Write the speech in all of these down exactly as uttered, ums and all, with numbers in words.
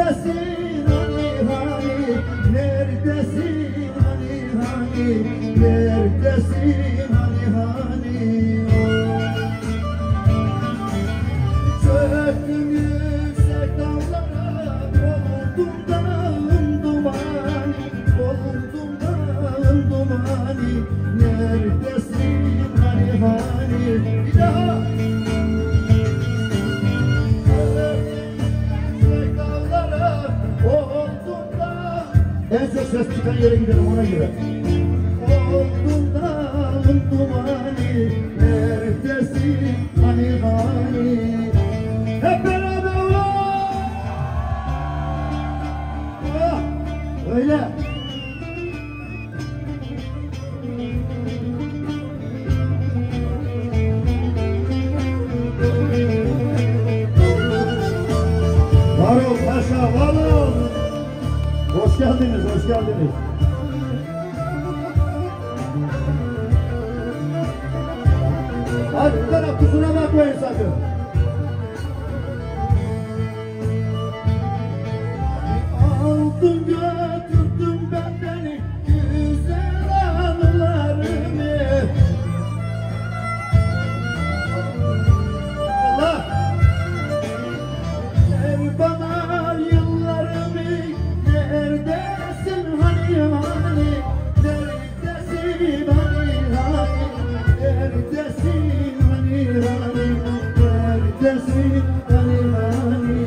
neredesin hani hani, neredesin hani hani, neredesin hani hani. Çöktüm yüksek dağlara, oldum dağın dumani, oldum dağın dumani, neredesin hani hani. Bir daha. En çok ses çıkan yere gidelim, ona göre. Oldum dağın dumani, neredesin hani hani. Hep beraber ah, öyle. Var ol paşa, var ol. Hoş geldiniz, hoş geldiniz. Hadi bu taraf, kusura bakmayın sakın. Aldın götürdün beni güzel anılarımı. Allah! Ver bana yıllarımı. Neredesin hani hani, neredesin hani hani, neredesin hani hani, neredesin hani hani.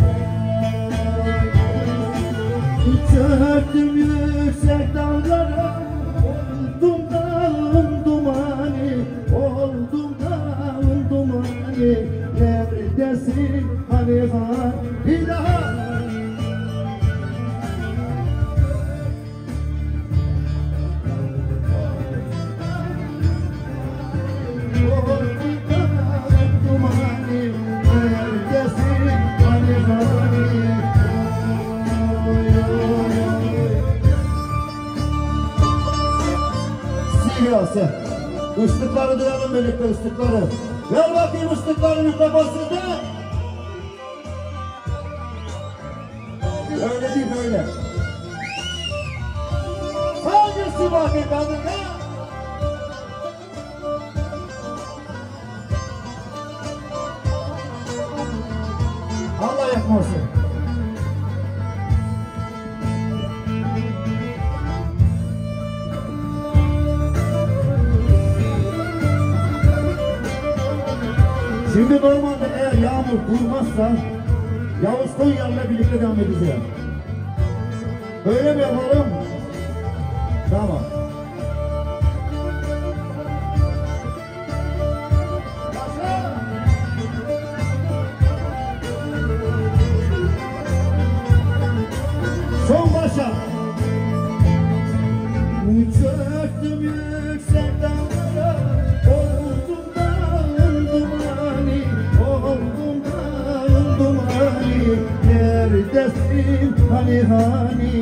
Çöktüm yüksek dağlara, oldum dağın dumani, oldum dağın dumani, neredesin hani hani. Bir daha. Siyasi. Islıkları duyalım birlikte, ıslıkları. Ver bakayım ıslıkları mikrofonsuzda. Öyle değil, böyle. Hangisi bakayım kadın ya? Allah yakmasın. Şimdi normalde eğer yağmur durmazsa Yavuz Konya'yla birlikte devam edeceğiz. Öyle mi yapalım? Tamam. Son başa. Çöktüm yüksek dağlara, oldum dağın dumani, oldum dağın dumani, neredesin hani hani.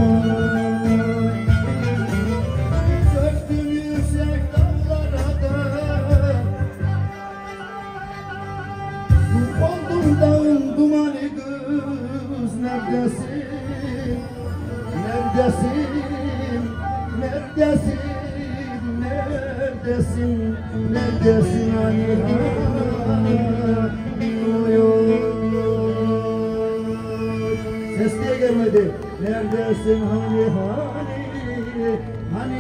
Çöktüm yüksek dağlara da, oldum dağın dumani kız, neredesin? Neredesin, neredesin, neredesin, neredesin hani hani. Ses niye gelmedi? Neredesin hani hani, hani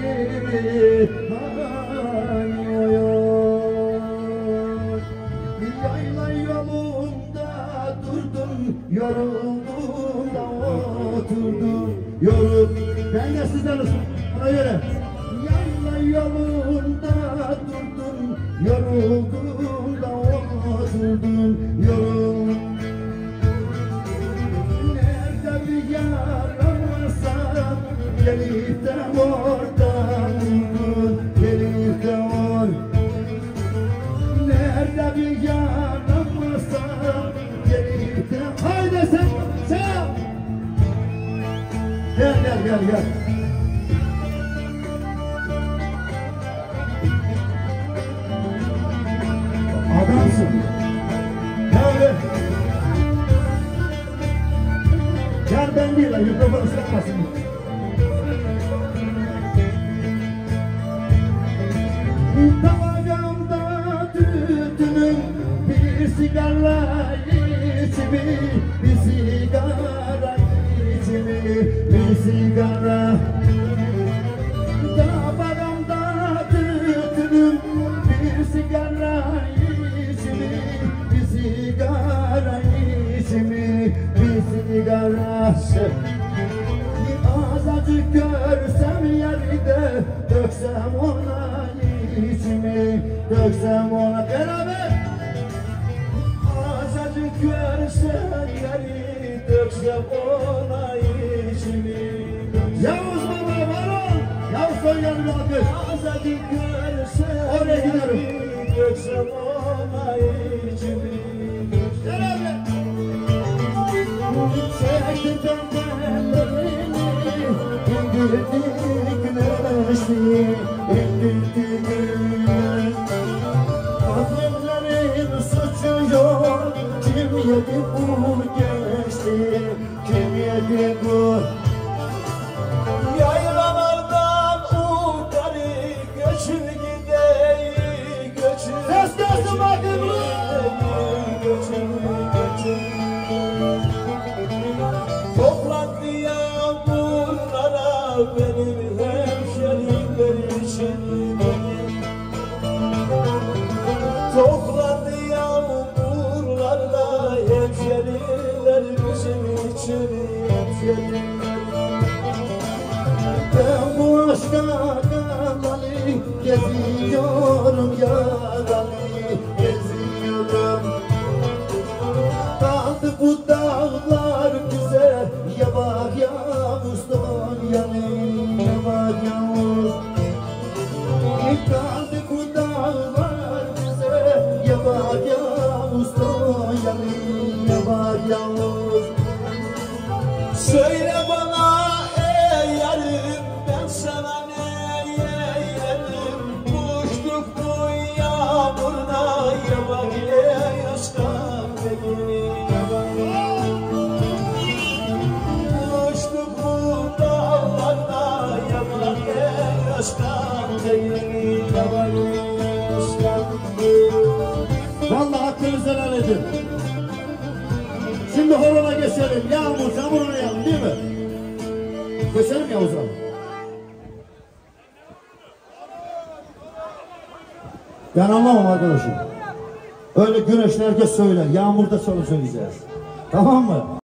hani oy oy. Yayla yolunda durdum, yoruldum da oturdum. Yorum, ben de sizden ona göre. Yayla yolunda durdum, yoruldum da oturdum. Yorum. Nerede bir yaram varsa gelip de oradan vurun, gelip de or. Nerede bir yaram varsa gelip de, haydi sen, sen. Gel gel gel gel. Adamsın. Gel. Islatmasın değil lan, mikrofon ıslatmasın. Tabancamda tütünüm, bir sigara içimi, bir sigara içimi, bir sigara. Tabancamda tütünüm, bir sigara içimi, bir sigara içimi, bir sigara. Azacık görsem yerde, döksem ona içimi, döksem ona beraber. Azacık görsem yeri, döksem ona içimi. Yavuz baba var ol, Yavuz Sonya'nın alkış. Azacık görsem yeri, döksem ona içimi. Beraber. Çektim pembelerimi, indirdi güneşli, indirdi güneş. Aklımların suçu yok, kim yedi bu gençliği, kim yedi bu? Yaylalardan ukarı göçür gideyi, göçür. Ses gelsin bakayım bu! Göçür, göçür. Toprak yağmurlara benim hemşerimler için benim. Toprak yağmurlarla hemşeriler bizim için hemşeriler. Ben bu aşka kanalı geziyorum yaralı, geziyorum. Kaldı bu dağlar bize, ya bak Yavuz Sonya'nın, ya bak Yavuz. Kaldı bu dağlar bize, ya bak Yavuz Sonya'nın, ya bak Yavuz. Söyle bana ey yarim, ben sana ne yerim? Kuşluk bu yağmurda, ya bak ey aşkım benim. Vallahi hakkınızı helal edin. Şimdi horona geçelim. Yağmur, çamur oynayalım değil mi? Geçelim Yavuz abi. Ben anlamam arkadaşım. Öyle güneşli herkes söyler. Yağmurda çalı söyleyeceğiz. Tamam mı?